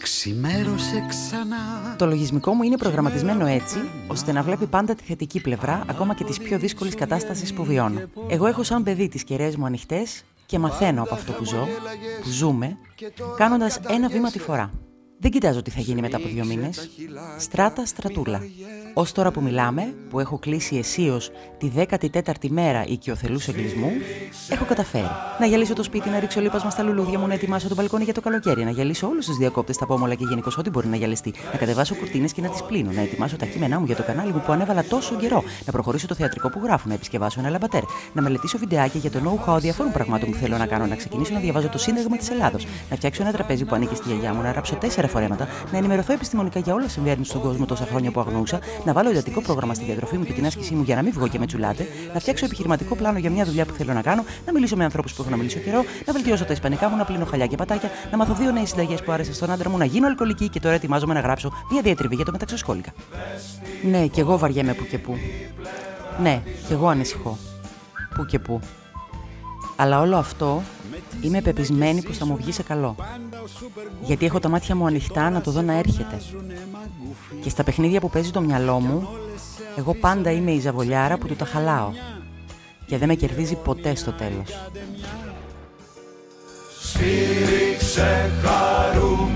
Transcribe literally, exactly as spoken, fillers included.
Ξημέρωσε ξανά. Το λογισμικό μου είναι προγραμματισμένο έτσι, ώστε να βλέπει πάντα τη θετική πλευρά, ακόμα και της πιο δύσκολης κατάστασης που βιώνω. Εγώ έχω σαν παιδί τις κεραίες μου ανοιχτές και μαθαίνω από αυτό που ζω, που ζούμε, κάνοντας ένα βήμα τη φορά. Δεν κοιτάζω τι θα γίνει μετά από δύο μήνες. Στράτα, στρατούλα. Ως τώρα που μιλάμε, που έχω κλείσει αισίως τη δέκατη τέταρτη μέρα οικειοθελούς εγκλισμού, έχω καταφέρει. Να γυαλίσω το σπίτι, να ρίξω λίπασμα στα λουλούδια μου, να ετοιμάσω το μπαλκόνι για το καλοκαίρι, να γυαλίσω όλους τους διακόπτες, τα πόμολα και γενικώς ό,τι μπορεί να γυαλιστεί, να κατεβάσω κουρτίνες και να τις πλύνω, να ετοιμάσω τα κείμενά μου για το κανάλι μου που ανέβαλα τόσο καιρό, να προχωρήσω το θεατρικό που γράφω, να επισκευάσω ένα λαμπατέρ, να μελετήσω βιντεάκια για το know-how διαφόρων πραγμάτων που θέλω να κάνω, να ξεκινήσω να διαβάζω το Σύνταγμα της Ελλάδος, να φτιάξω ένα τραπέζι που ανήκει στη γιαγιά μου, να ράψω τέσσερα φορέματα, να ενημερωθώ επιστημονικά για όλα όσα συμβαίνουν στον κόσμο τόσα χρόνια που αγνούσα, να βάλω εντατικό πρόγραμμα στη διατροφή μου και την άσκησή μου για να μην βγω και με τσουλάτε, να φτιάξω επιχειρηματικό πλάνο για μια δουλειά που θέλω να κάνω, να μιλήσω με ανθρώπους που έχω να μιλήσω καιρό, να βελτιώσω τα ισπανικά μου, να πλύνω χαλιά και πατάκια, να μάθω δύο νέες συνταγές που άρεσαν στον άντρα μου, να γίνω αλκοολική και τώρα ετοιμάζομαι να γράψω μια διατριβή για το μεταξοσκόλικα. Ναι, κι εγώ βαριέμαι που και που. Ναι, κι εγώ ανησυχώ. Που και που. Αλλά όλο αυτό είμαι πεπισμένη πως θα μου βγει σε καλό. Γιατί έχω τα μάτια μου ανοιχτά να το δω να έρχεται. Και στα παιχνίδια που παίζει το μυαλό μου, εγώ πάντα είμαι η ζαβολιάρα που του τα χαλάω. Και δεν με κερδίζει ποτέ στο τέλος. Σφύριξε χαρούμενο